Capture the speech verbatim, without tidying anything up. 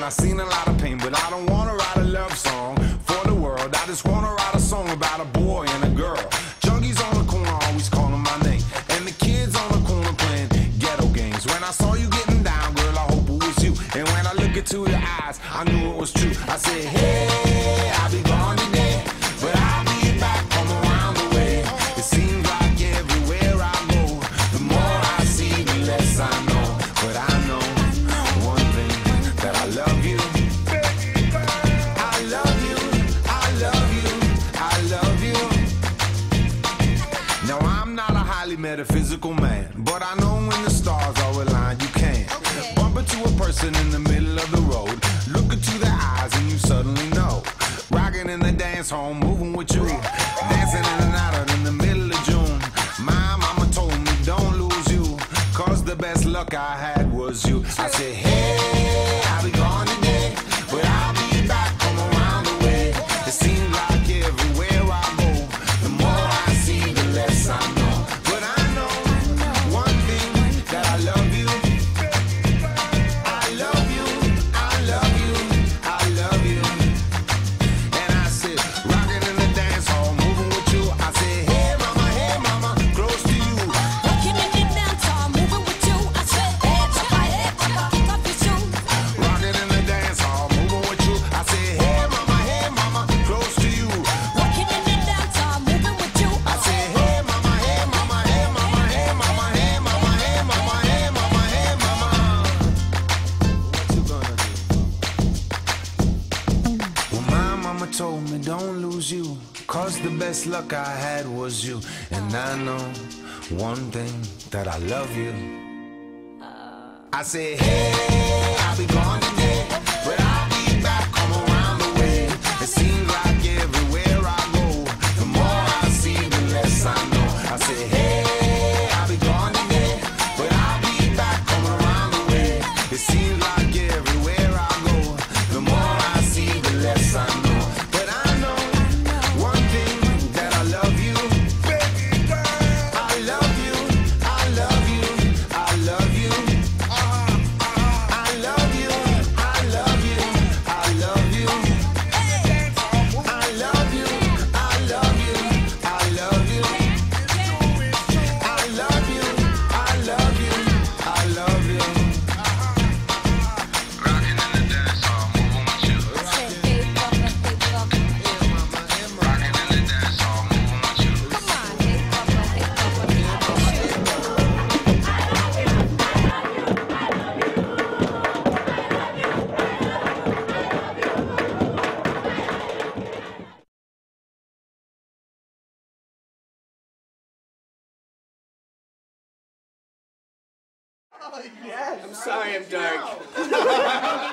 I've seen a lot of pain, but I don't wanna write a love song for the world. I just wanna write a song about a boy and a girl. Junkies on the corner always calling my name, and the kids on the corner playing ghetto games. When I saw you getting down, girl, I hope it was you. And when I look into your eyes, I knew it was true. I said, hey, I'll be gone today, but I'll be back from around the way. It seems like everywhere I go, the more I see, the less I know. But I know one thing, that I love you. I love you, I love you, I love you. Now I'm not a highly metaphysical man, but I know when the stars are aligned, you can okay. Bump into a person in the middle of the road, look into their eyes and you suddenly know. Rocking in the dance hall, moving with you, dancing in and out in the middle of June. My mama told me don't lose you, cause the best luck I had was you. I said, hey, I'll be gone today, but I'll be back from around the way. It seems like everywhere I go, the more I see, the less I know. But I know one thing, that I love you. I love you, I love you, I love you. And I said, rocking in the dance hall, moving with you. I said, hey mama, hey mama, close to you. Rocking in the dance hall, moving with you. I said, hey papa, hey papa, kick off your shoes. Rocking in the dance hall, moving with you. I said, hey mama, hey mama, close to you. Rocking in the dance hall, moving with you. I said, hey mama, hey mama, hey mama, hey mama, hey mama, hey mama, hey mama, hey mama. What you gonna do? Well, my mama told me don't lose you, cause the best luck I had was you. And I know one thing, that I love you. I said, hey, I'll be gone today, but I'll be back, come around the way. It seems like everywhere I go, the more I see, the less I know. I said, hey, I'll be gone today, but I'll be back, come around the way. It seems like everywhere I go, the more I see, the less I know. But I know one thing, that I love you. I love you, I love you, I love you. I love you, I love you, I love you. I love you, I love you, I love you. I love you, I love you, I love you. Rocking in the dance hall, moving with you. I said, hey papa, hey papa. Rocking in the dance hall, moving with you. Come on, hey papa, hey papa, kick off your shoes. I'm sorry I'm dark.